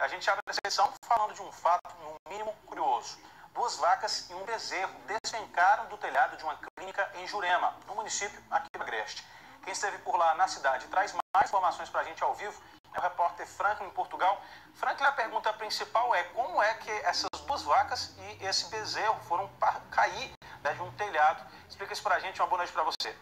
A gente abre essa sessão falando de um fato, no mínimo, curioso. 2 vacas e um bezerro despencaram do telhado de uma clínica em Jurema, no município aqui do Agreste. Quem esteve por lá na cidade traz mais informações para a gente ao vivo é o repórter Franklin, em Portugal. Franklin, a pergunta principal é como é que essas 2 vacas e esse bezerro foram cair, né, de um telhado. Explica isso para a gente. Uma boa noite para você.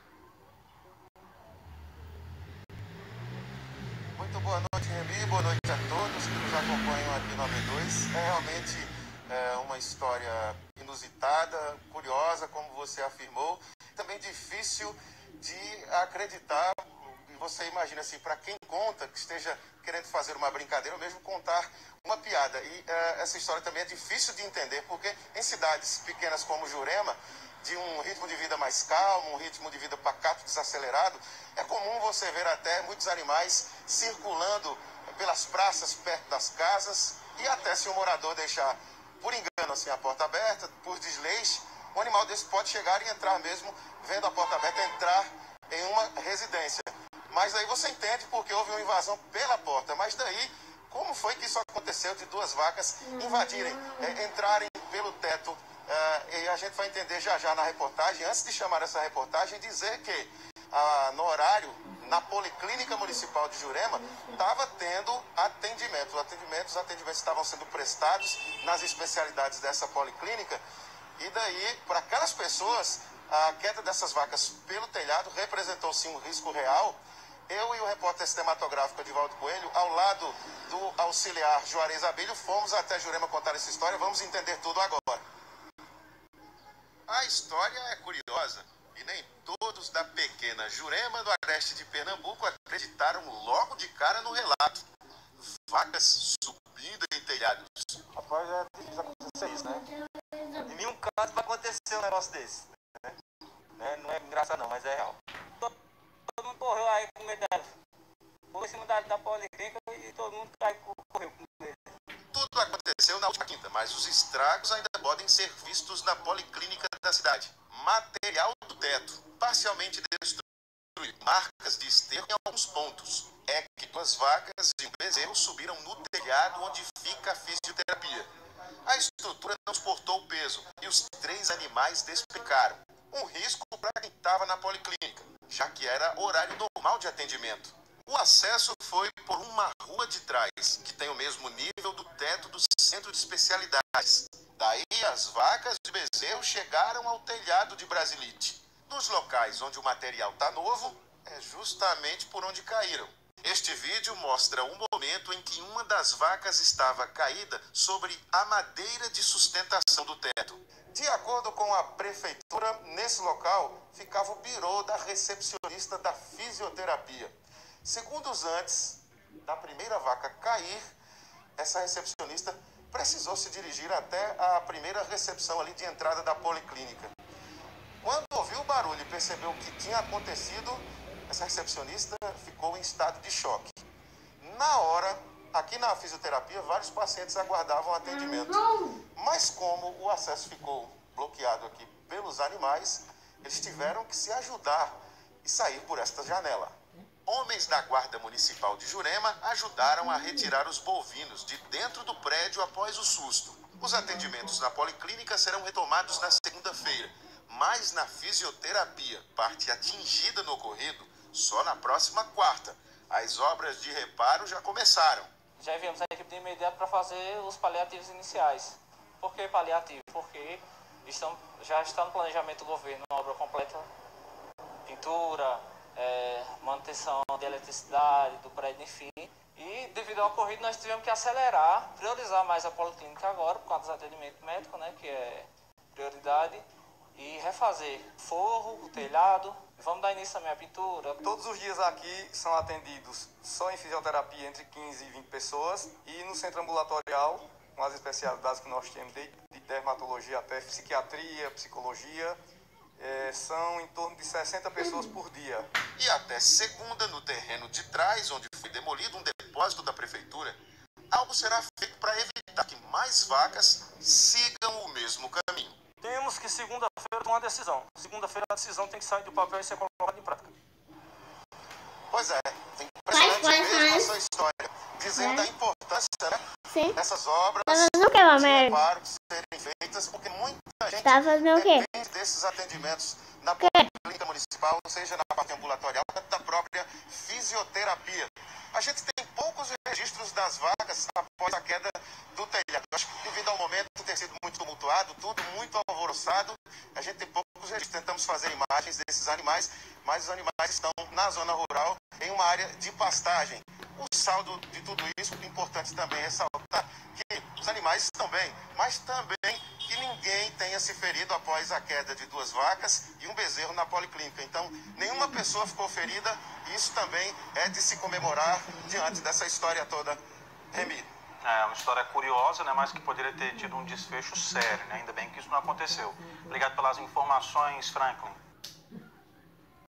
Muito boa noite, Remy. Boa noite a todos que nos acompanham aqui no AB2. É realmente uma história inusitada, curiosa, como você afirmou. Também difícil de acreditar. E você imagina assim, para quem conta, que esteja querendo fazer uma brincadeira ou mesmo contar uma piada. E essa história também é difícil de entender, porque em cidades pequenas como Jurema, de um ritmo de vida mais calmo, um ritmo de vida pacato, desacelerado, é comum você ver até muitos animais circulando pelas praças perto das casas, e até se o morador deixar, por engano, assim, a porta aberta, por desleixo, um animal desse pode chegar e entrar mesmo, vendo a porta aberta, entrar em uma residência. Mas aí você entende porque houve uma invasão pela porta. Mas daí, como foi que isso aconteceu de 2 vacas invadirem, entrarem pelo teto? E a gente vai entender já já na reportagem, antes de chamar essa reportagem, dizer que no horário, na Policlínica Municipal de Jurema, estava tendo atendimento. Os atendimentos estavam sendo prestados nas especialidades dessa policlínica. E daí, para aquelas pessoas, a queda dessas vacas pelo telhado representou sim um risco real. Eu e o repórter cinematográfico Edivaldo Coelho, ao lado do auxiliar Juarez Abílio, fomos até Jurema contar essa história. Vamos entender tudo agora. A história é curiosa e nem todos da pequena Jurema do Agreste de Pernambuco acreditaram logo de cara no relato. Vacas subindo em telhados. Rapaz, é difícil acontecer isso, né? Em nenhum caso vai acontecer um negócio desse, né? Não é engraçado não, mas é real. Todo mundo correu aí com medo dela. Foi em cima da policlínica e todo mundo correu com medo. Tudo aconteceu na última quinta, mas os estragos ainda podem ser vistos na policlínica da cidade. Material do teto, parcialmente destruído. Marcas de esterco em alguns pontos. É que 2 vacas e um bezerro subiram no telhado onde fica a fisioterapia. A estrutura não suportou o peso e os 3 animais despencaram. Um risco para quem estava na policlínica, já que era horário normal de atendimento. O acesso foi por uma rua de trás, que tem o mesmo nível do teto do centro de especialidades. Daí as vacas e bezerros chegaram ao telhado de Brasilite. Nos locais onde o material está novo, é justamente por onde caíram. Este vídeo mostra o momento em que uma das vacas estava caída sobre a madeira de sustentação do teto. De acordo com a prefeitura, nesse local ficava o birô da recepcionista da fisioterapia. Segundos antes da primeira vaca cair, essa recepcionista precisou se dirigir até a primeira recepção ali de entrada da policlínica. Quando ouviu o barulho e percebeu o que tinha acontecido, essa recepcionista ficou em estado de choque. Na hora, aqui na fisioterapia, vários pacientes aguardavam atendimento. Mas como o acesso ficou bloqueado aqui pelos animais, eles tiveram que se ajudar e sair por esta janela. Homens da Guarda Municipal de Jurema ajudaram a retirar os bovinos de dentro do prédio após o susto. Os atendimentos na policlínica serão retomados na segunda-feira, mas na fisioterapia, parte atingida no ocorrido, só na próxima quarta. As obras de reparo já começaram. Já enviamos a equipe de imediato para fazer os paliativos iniciais. Por que paliativo? Porque já está no planejamento do governo uma obra completa, pintura, manutenção de eletricidade, do prédio, enfim. E devido ao ocorrido nós tivemos que acelerar, priorizar mais a policlínica agora, por causa do atendimento médico, né, que é prioridade, e refazer forro, o telhado. Vamos dar início também à pintura. Todos os dias aqui são atendidos só em fisioterapia entre 15 e 20 pessoas e no centro ambulatorial, com as especialidades que nós temos, de dermatologia até psiquiatria, psicologia, são em torno de 60 pessoas por dia. E até segunda, no terreno de trás, onde foi demolido um depósito da prefeitura, algo será feito para evitar que mais vacas sigam o mesmo caminho. Temos que segunda-feira tomar uma decisão. Segunda-feira a decisão tem que sair do papel e ser colocada em prática. Pois é, impressionante mesmo essa história, dizendo a importância, né, Sim. Essas obras Tá fazendo o que, de Mamer? reparo de serem feitas porque muita gente Tá fazendo o quê? depende desses atendimentos na quê? clínica municipal, seja na parte ambulatorial, quanto da própria fisioterapia. A gente tem poucos registros das vagas após a queda do telhado. Eu acho que devido ao momento ter sido muito tumultuado, tudo muito alvoroçado, a gente tem poucos registros. Tentamos fazer imagens desses animais, mas os animais estão na zona rural, em uma área de pastagem. O saldo de tudo isso, importante também ressaltar que os animais estão bem, mas também que ninguém tenha se ferido após a queda de 2 vacas e um bezerro na policlínica. Então, nenhuma pessoa ficou ferida, e isso também é de se comemorar diante dessa história toda. Remy. É uma história curiosa, né, mas que poderia ter tido um desfecho sério, né? Ainda bem que isso não aconteceu. Obrigado pelas informações, Franklin.